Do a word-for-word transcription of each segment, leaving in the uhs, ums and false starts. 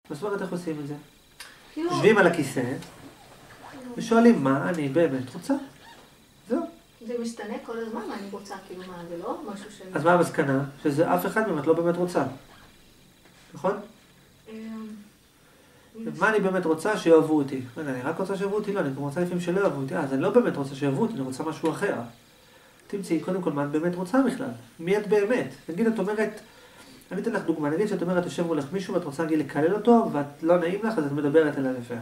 מה זאת אומרת איך עושים את זה? יושבים על הכיסא ושואלים מה אני באמת רוצה. זהו. זה משתנה כל הזמן, מה אני רוצה, כאילו מה, זה לא משהו ש... אז מה המסקנה? שזה אף אחד באמת לא באמת רוצה. נכון? מה אני באמת רוצה? שיאהבו אותי. אני רק רוצה שיאהבו אותי? לא, אני גם רוצה לפעמים שלא יאהבו אותי. אז אני לא באמת רוצה שיאהבו אותי, אני רוצה משהו אחר. תמצאי, קודם כל, מה את באמת רוצה בכלל? מי את באמת? נגיד, את אומרת, אני אתן לך דוגמה, נגיד שאת אומרת, יושב מולך מישהו ואת רוצה להגיד לקלל אותו, ואת לא נעים לך, אז את מדברת אליו יפה.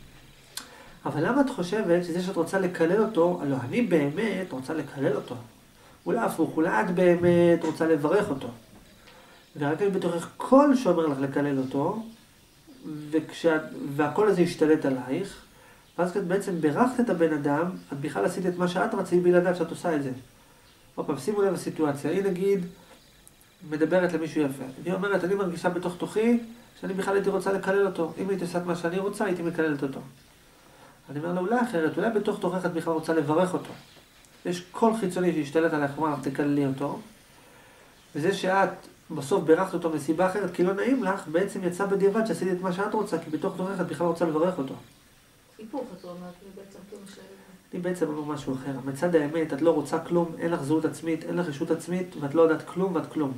אבל למה את חושבת שזה שאת רוצה לקלל אותו, לא, אני באמת רוצה לקלל אותו. אולי הפוך, אולי את באמת רוצה לברך אותו. ורק יש בתוכך קול שאומר לך לקלל אותו, וכשאת, והקול הזה ישתלט עלייך, ואז כשאת בעצם ברכת את הבן אדם, את בכלל עשית את מה שאת רצית בלי לדעת שאת עושה את זה. עוד פעם, שימו לב לסיטואציה. היא נגיד מדברת למישהו יפה. היא אומרת, אני מרגישה בתוך תוכי שאני בכלל הייתי רוצה לקלל אותו. אם הייתי עושה את מה שאני רוצה, הייתי מקללת אותו. אני אומר לה, אולי אחרת, אולי בתוך תוכך את בכלל רוצה לברך אותו. יש קול חיצוני שישתלט עליך, אמרה לך, תקללי אותו. וזה שאת בסוף ברכת אותו מסיבה אחרת, כי לא נעים לך, בעצם יצא בדיעבד שעשית את מה שאת רוצה, כי בתוך תוכך את בכלל רוצה לברך אותו. היפוך, את אומרת, לי בעצם כאילו ש... אני בעצם אומר משהו אחר. מצד האמת, את לא רוצה כלום, אין לך זהות עצמית, אין לך ישות עצמית, ואת לא יודעת כלום ואת כלום.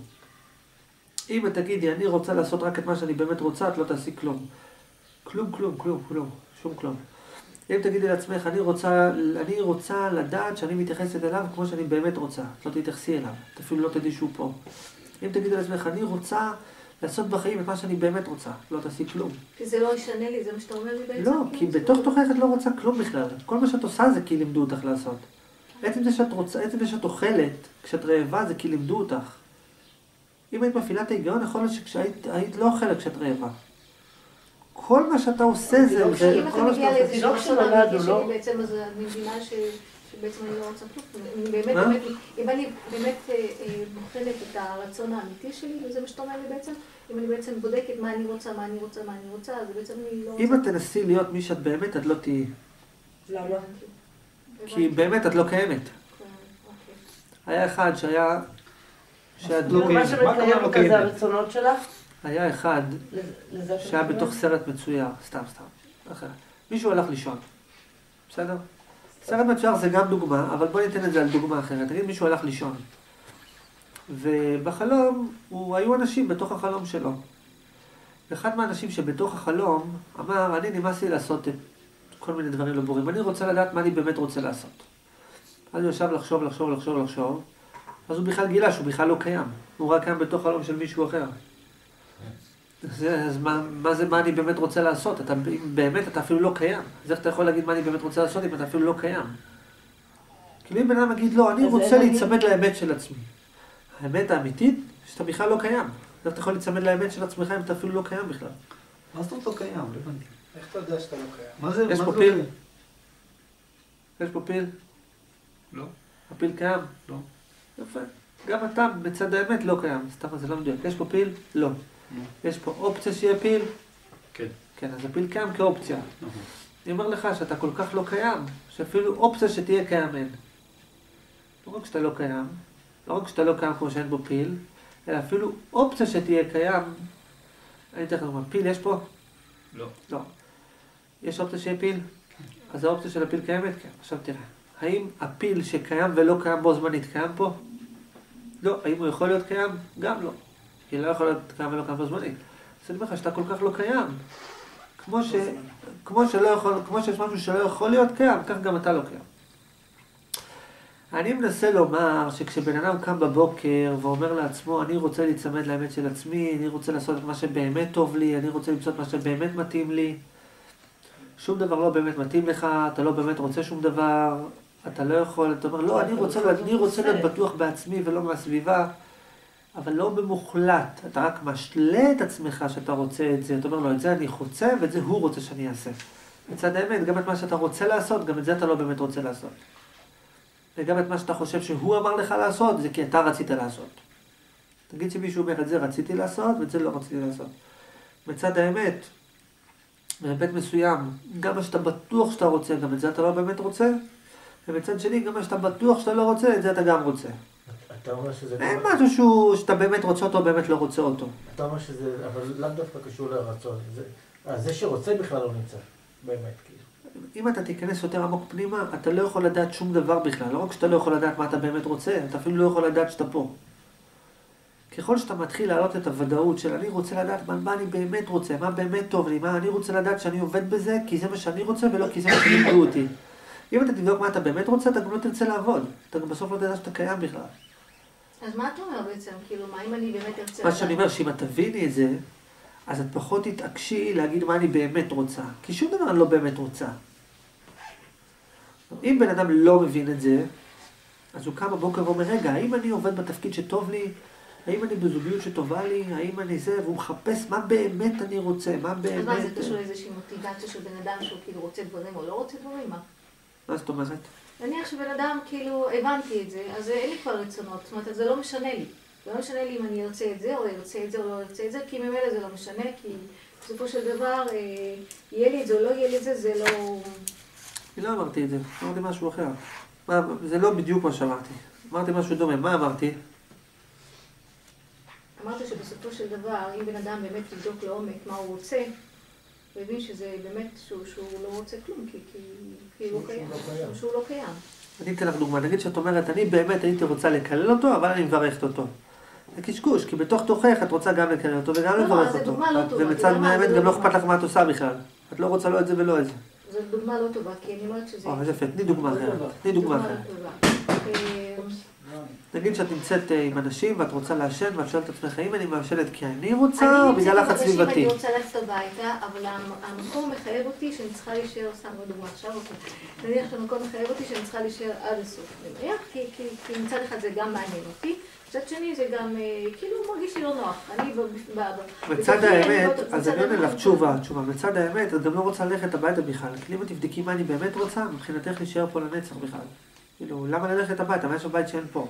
אם את תגידי, אני רוצה לעשות רק את מה שאני באמת רוצה, את לא תעשי כלום. כלום, כלום, כלום, כלום, שום כלום. אם תגידי לעצמך, אני רוצה, אני רוצה לדעת שאני מתייחסת אליו כמו שאני באמת רוצה. את לא תתייחסי אליו, את אפילו לא תדעי שהוא פה. אם תגידי לעצמך, אני רוצה לעשות בחיים את מה שאני באמת רוצה, לא תעשי כלום. כי זה לא ישנה לי, זה מה שאתה אומר לי בעצם? לא, כי בתוך תוכך את לא רוצה כלום בכלל. כל מה שאת עושה זה כי לימדו אותך לעשות. עצם זה שאת רוצה, עצם זה שאת אוכלת, כשאת רעבה זה כי לימדו אותך. אם היית מפעילה את ההיגיון, יכול להיות שכשהיית היית לא אוכלת כשאת רעבה. כל מה שאתה עושה זה... אם אתה מגיע לאיזשהו שלב אמיתי שלי בעצם, אז אני מבינה שבעצם אני לא רוצה כלום. אם אני באמת בוחנת את הרצון האמיתי שלי, וזה מה שאתה אומר לי בעצם, אם אני בעצם בודקת מה אני רוצה, מה אני רוצה, מה אני רוצה, אז בעצם אני לא רוצה... אם את תנסי להיות מי שאת באמת, את לא תהיי. למה? כי באמת את לא קיימת. היה אחד שהיה... מה שמקיים אותה זה הרצונות שלך? היה אחד שהיה בתוך סרט מצויר, סתם סתם, אחר. מישהו הלך לישון, בסדר? סרט מצויר זה גם דוגמה, אבל בוא ניתן את זה על דוגמה אחרת. תגיד, מישהו הלך לישון, ובחלום הוא, היו אנשים בתוך החלום שלו. ואחד מהאנשים שבתוך החלום אמר, אני נמאס לי לעשות את כל מיני דברים לא ברורים, אני רוצה לדעת מה אני באמת רוצה לעשות. אז הוא ישב לחשוב, לחשוב, לחשוב, לחשוב, אז הוא בכלל גילה שהוא בכלל לא קיים. הוא רק קיים בתוך חלום של מישהו אחר. אז מה, מה זה מה אני באמת רוצה לעשות? אתה, אם באמת אתה אפילו לא קיים. אז איך אתה יכול להגיד מה אני באמת רוצה לעשות אם אתה אפילו לא קיים? כאילו אם בן אדם יגיד, לא, אני רוצה להיצמד לאמת של עצמי. האמת האמיתית, שאתה בכלל לא קיים. איך אתה יכול להיצמד לאמת של עצמך אם אתה אפילו לא קיים בכלל? מה זאת אומרת לא קיים? לא הבנתי. איך אתה יודע שאתה לא קיים? מה זה? יש פה פיל? יש פה פיל? לא. הפיל קיים? לא. יפה. גם אתה בצד האמת לא קיים. סתם זה לא מדויק. יש פה פיל? לא. יש פה אופציה שיהיה פיל? כן. כן, אז הפיל קיים כאופציה. אני אומר לך שאתה כל כך לא קיים, שאפילו אופציה שתהיה קיים אין. לא רק שאתה לא קיים, לא רק שאתה לא קיים כמו שאין בו פיל, אלא אפילו אופציה שתהיה קיים. אני אתן לך דוגמה, פיל יש פה? לא. לא. יש אופציה שיהיה פיל? אז האופציה של הפיל קיימת? כן. עכשיו תראה, האם הפיל שקיים ולא קיים בו זמנית קיים פה? לא. האם הוא יכול להיות קיים? גם לא. כי לא יכול להיות קיים ולא קיים בו זמנית. אז אני אומר לך שאתה כל כך לא קיים. כמו ש... כמו שלא יכול... כמו שיש משהו שלא יכול להיות קיים, כך גם אתה לא קיים. אני מנסה לומר שכשבן אדם קם בבוקר ואומר לעצמו, אני רוצה להיצמד לאמת של עצמי, אני רוצה לעשות את מה שבאמת טוב לי, אני רוצה למצוא את מה שבאמת מתאים לי, שום דבר לא באמת מתאים לך, אתה לא באמת רוצה שום דבר, אתה לא יכול, אתה אומר, לא, אני רוצה, אני רוצה להיות בטוח בעצמי ולא מהסביבה, אבל לא במוחלט, אתה רק משלה את עצמך שאתה רוצה את זה, אתה אומר לו, את זה אני רוצה ואת זה הוא רוצה שאני אעשה. מצד האמת, גם את מה שאתה רוצה לעשות, גם את זה אתה לא באמת רוצה לעשות. וגם את מה שאתה חושב שהוא אמר לך לעשות, זה כי אתה רצית לעשות. תגיד שמישהו אומר, את זה רציתי לעשות ואת זה לא רציתי לעשות. מצד האמת, בהיבט מסוים, גם מה שאתה בטוח שאתה רוצה, גם את זה אתה לא באמת רוצה, ומצד שני, גם מה שאתה בטוח שאתה לא רוצה, את זה אתה גם רוצה. אתה אומר שזה... אין משהו שהוא, שאתה באמת רוצה אותו, באמת לא רוצה אותו. אתה אומר שזה, אבל לאו דווקא קשור לרצון. זה, אז זה שרוצה בכלל לא נמצא, באמת, כאילו. אם אתה תיכנס יותר עמוק פנימה, אתה לא יכול לדעת שום דבר בכלל. לא רק שאתה לא יכול לדעת מה אתה באמת רוצה, אתה אפילו לא יכול לדעת שאתה פה. ככל שאתה מתחיל להעלות את הוודאות של אני רוצה לדעת מה, מה אני באמת רוצה, מה באמת טוב לי, מה אני רוצה לדעת שאני עובד בזה, כי זה מה שאני רוצה ולא כי זה מה שלימדו אותי. אם אתה תבדוק מה אתה באמת רוצה, אתה גם לא תרצה לעבוד. אתה גם בסוף לא תדע שאתה קיים בכלל. אז מה אתה אומר בעצם? כאילו, מה אם אני באמת ארצה... מה שאני אומר, שאם את תביני את זה, אז את פחות תתעקשי להגיד מה אני באמת רוצה. כי שום דבר אני לא באמת רוצה. אם בן אדם לא מבין את זה, אז הוא קם בבוקר ואומר, רגע, האם אני עובד בתפקיד שטוב לי? האם אני בזוגיות שטובה לי? האם אני זה? והוא מחפש מה באמת אני רוצה, מה באמת... אז מה, זה קשור לאיזושהי מוטיבציה של בן אדם שהוא כאילו רוצה דברים או לא רוצה דברים? מה? מה זאת אומרת? נניח שבן אדם, כאילו, הבנתי את זה, אז אין לי כבר רצונות. זאת אומרת, זה לא משנה לי. לא משנה לי אם אני ארצה את זה, או ארצה את זה, או לא ארצה את זה, כי ממילא זה לא משנה, כי בסופו של דבר, אה, יהיה לי את זה או לא יהיה לי את זה, זה לא... אני לא אמרתי את זה, אמרתי משהו אחר. מה, זה לא בדיוק מה שאמרתי. אמרתי משהו דומה, מה אמרתי? אמרת שבסופו של דבר, אם בן אדם באמת יבדוק לעומק מה הוא רוצה, הוא הבין שזה באמת שהוא, שהוא לא רוצה כלום, כי, כי, כי הוא לא קיים, שהוא לא קיים. אני אתן לך דוגמה, נגיד שאת אומרת, אני באמת הייתי רוצה לקלל אותו, אבל אני מברכת אותו. זה קשקוש, כי בתוך תוכך את רוצה גם לקלל אותו וגם לברך אותו. ומצד מהאמת גם לא אכפת לך מה את עושה בכלל. את לא רוצה לא את זה ולא את זה. זו דוגמה לא טובה, כי אני אומרת שזה... או, זה יפה, תני דוגמה אחרת. תני דוגמה אחרת. נגיד שאת נמצאת עם אנשים ואת רוצה לעשן ואת שואלת את עצמך, האם אני מעשנת כי אני רוצה או בגלל לחץ סביבתי? אני רוצה ללכת הביתה, אבל המקום מחייב אותי שאני צריכה להישאר, סתם לא דוגמה עכשיו, נניח שהמקום מחייב אותי שאני צריכה להישאר עד הסוף. כי מצד אחד זה גם מעניין אותי, מצד שני זה גם כאילו מרגיש לי לא נוח. מצד האמת, אז אני עונה לך תשובה, תשובה, מצד האמת, את גם לא רוצה ללכת הביתה בכלל, כי אם תבדקי מה אני באמת רוצה, מבחינתך להישאר פה לנצח בכלל. כאילו, למה ללכת הביתה? מה יש הבית שאין פה?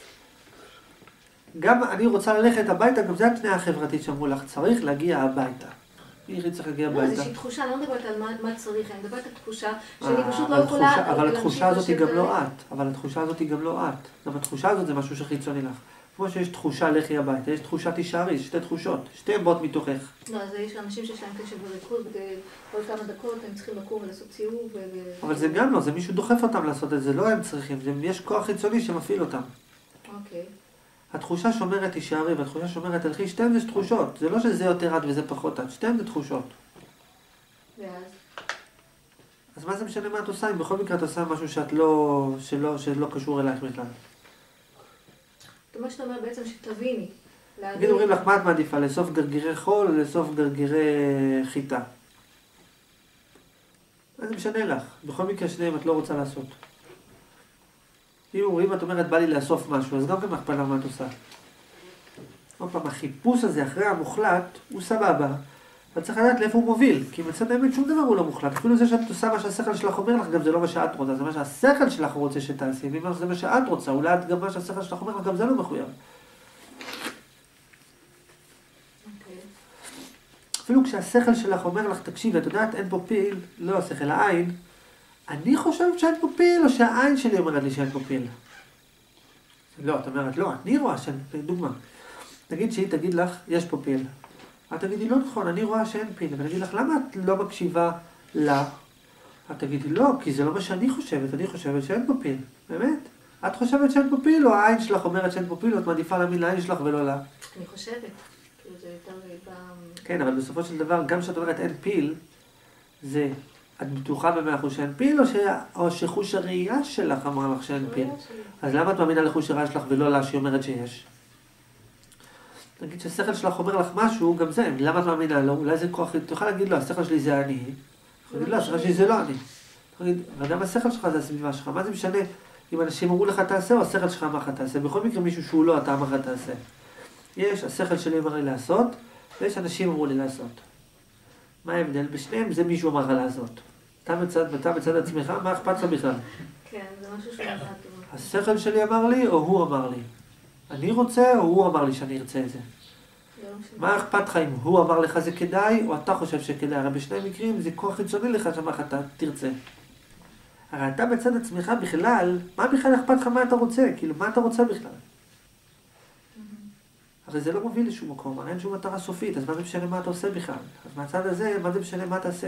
גם אני רוצה ללכת הביתה, גם זה התנאה החברתית שאמרו לך, צריך להגיע הביתה. מי צריך להגיע הביתה? לא, זה איזושהי תחושה, אני לא מדברת על מה צריך, אני מדברת על תחושה שאני פשוט לא יכולה... אבל התחושה הזאת היא גם לא את. אבל התחושה הזאת היא גם לא את. גם התחושה הזאת זה משהו שחיצוני לך. כמו שיש תחושה לכי הביתה, יש תחושה תישארי, שתי תחושות, שתי באות מתוכך. לא, אז יש אנשים שיש להם קשב וריכוז, כל כמה דקות הם צריכים לקום ולעשות סיבוב ו... אבל זה גם לא, זה מישהו דוחף אותם לעשות את זה, לא הם צריכים, יש כוח חיצוני שמפעיל אותם. אוקיי. התחושה שומרת תישארי והתחושה שומרת הלכי, שתיהם זה תחושות, זה לא שזה יותר עד וזה פחות עד, שתיהם זה תחושות. ואז? אז מה זה משנה מה את עושה, אם בכל מקרה את עושה משהו שאת לא, שלא, שלא קשור אלייך בכלל. זאת אומרת שאתה אומר בעצם שתביני. נגיד אומרים לך, מה את מעדיפה, לאסוף גרגירי חול או לאסוף גרגירי חיטה? אז זה משנה לך, בכל מקרה שניהם את לא רוצה לעשות. אם את אומרת, בא לי לאסוף משהו, אז גם גם הכפלה מה את עושה. עוד פעם, החיפוש הזה אחרי המוחלט, הוא סבבה. את צריך לדעת לאיפה הוא מוביל, כי מצד האמת שום דבר הוא לא מוחלט. אפילו זה שאת עושה מה שהשכל שלך אומר לך, גם זה לא מה שאת רוצה, זה מה שהשכל שלך רוצה שתעשי, ואם זה מה שאת רוצה, אולי גם מה שהשכל שלך אומר לך, גם זה לא מחויב. אפילו כשהשכל שלך אומר לך, תקשיב, את יודעת, אין פה פיל, לא השכל, העין, אני חושבת שאין פה פיל, או שהעין שלי אומרת לי שאין פה פיל. לא, את אומרת, לא, אני רואה שאין פיל, דוגמה. תגיד שהיא תגיד לך, יש פה פיל. את תגידי, לא נכון, אני רואה שאין פיל. ואני אגיד לך, למה את לא מקשיבה לה? את תגידי, לא, כי זה לא מה שאני חושבת, אני חושבת שאין פה פיל. באמת? את חושבת שאין פה פיל, או העין שלך אומרת שאין פה פיל, או את מעדיפה להאמין לעין שלך ולא לה? אני חושבת. כאילו זה יותר פעם... כן, אבל בסופו של דבר, גם כשאת אומרת אין פיל, זה... את בטוחה במאה אחוז שאין פיל, או, ש... או שחוש הראייה שלך אמרה לך שאין פיל? אז למה את מאמינה לחוש הראייה שלך ולא לה שהיא אומרת שיש? נגיד שהשכל שלך אומר לך משהו, גם זה, למה את מאמינה לו? אולי זה כוח, אתה יכול להגיד לו, השכל שלי זה אני. תגיד לו, השכל שלי זה לא אני. תגיד, וגם השכל שלך זה הסביבה שלך. מה זה משנה אם אנשים אמרו לך תעשה, או השכל שלך אמר לך תעשה? בכל מקרה מישהו שהוא לא, אתה אמר לך תעשה. יש, השכל שלי אמר לי לעשות, ויש אנשים אמרו לי לעשות. מה ההבדל? בשניהם זה מישהו אמר לך לעשות. אתה מצד, אתה מצד עצמך, מה אכפת לך בכלל? כן, זה משהו שהוא אמר. השכל שלי אמר לי, או הוא אמר לי? אני רוצה, או הוא אמר לי שאני ארצה את זה? מה אכפת לך אם הוא אמר לך זה כדאי, או אתה חושב שכדאי? הרי בשני מקרים זה כוח חיצוני לך שאמר לך, אתה תרצה. הרי אתה בצד עצמך בכלל, מה בכלל אכפת לך מה אתה רוצה? כאילו, מה אתה רוצה בכלל? הרי זה לא מוביל לשום מקום, הרי אין שום מטרה סופית, אז מה זה משנה מה אתה עושה בכלל? אז מהצד הזה, מה זה משנה מה אתה עושה?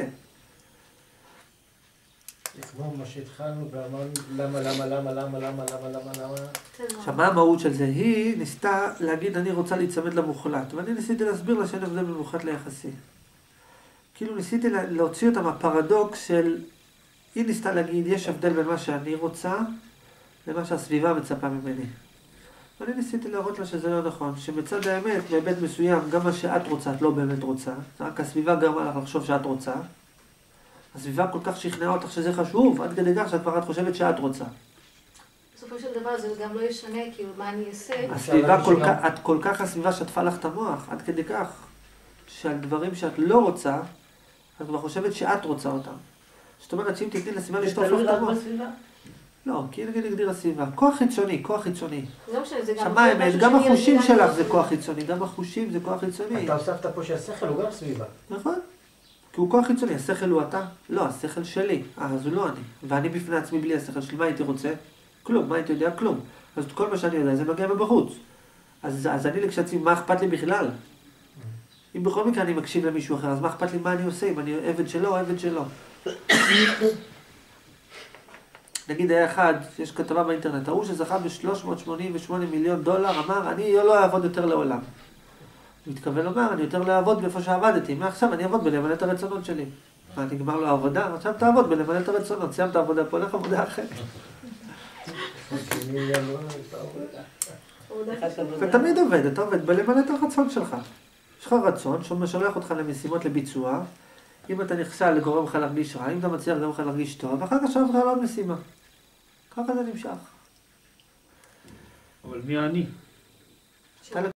זה כמו מה שהתחלנו ואמרנו למה, למה, למה, למה, למה, למה, למה, למה. עכשיו, מה המהות של זה? היא ניסתה להגיד, אני רוצה להיצמד למוחלט, ואני ניסיתי להסביר לה שאין הבדל בין מוחלט ליחסי. כאילו ניסיתי להוציא אותה מהפרדוקס של, היא ניסתה להגיד, יש הבדל בין מה שאני רוצה, למה שהסביבה מצפה ממני. ואני ניסיתי להראות לה שזה לא נכון, שבצד האמת, בהיבט מסוים, גם מה שאת רוצה, את לא באמת רוצה, רק הסביבה גרמה לך לחשוב שאת רוצה. הסביבה כל כך שכנעה אותך שזה חשוב, עד כדי כך שאת כבר את חושבת שאת רוצה. בסופו של דבר זה גם לא ישנה, כאילו, מה אני אעשה? הסביבה כל כך, את כל כך הסביבה שטפה לך את המוח, עד כדי כך, שעל דברים שאת לא רוצה, את כבר חושבת שאת רוצה אותם. זאת אומרת, שאם תתני לסביבה לשטוף לך את המוח. לא, כי נגיד נגדיר הסביבה. כוח חיצוני, כוח חיצוני. לא משנה, זה גם... שמה האמת, גם החושים שלך זה כוח חיצוני, גם החושים זה כוח חיצוני. אתה הוספת פה שהשכל הוא גם סביבה. נכון. כי הוא כוח חיצוני, השכל הוא אתה? לא, השכל שלי. אה, אז הוא לא אני. ואני בפני עצמי בלי השכל שלי, מה הייתי רוצה? כלום, מה הייתי יודע? כלום. אז כל מה שאני יודע זה מגיע מבחוץ. אז, אז אני לכשעצמי, מה אכפת לי בכלל? אם בכל מקרה אני מקשיב למישהו אחר, אז מה אכפת לי מה אני עושה? אם אני עבד שלו או עבד שלו? נגיד היה אחד, יש כתבה באינטרנט, ההוא שזכה ב-שלוש מאות שמונים ושמונה מיליון דולר, אמר, אני לא אעבוד יותר לעולם. הוא מתכוון לומר, אני יותר לא אעבוד באיפה שעבדתי. מעכשיו אני אעבוד בלמלא את הרצונות שלי. מה, נגמר לו העבודה? עכשיו תעבוד בלמלא את הרצונות. סיימת העבודה פה, לך עבודה אחרת. אתה תמיד עובד, אתה עובד בלמלא את הרצון שלך. יש לך רצון שמשולח אותך למשימות לביצוע. אם אתה נכשל לגורם לך להרגיש רע, אם אתה מצליח לגורם לך להרגיש טוב, ואחר כך שואל לך על עוד משימה. ככה זה נמשך. אבל מי אני? אתה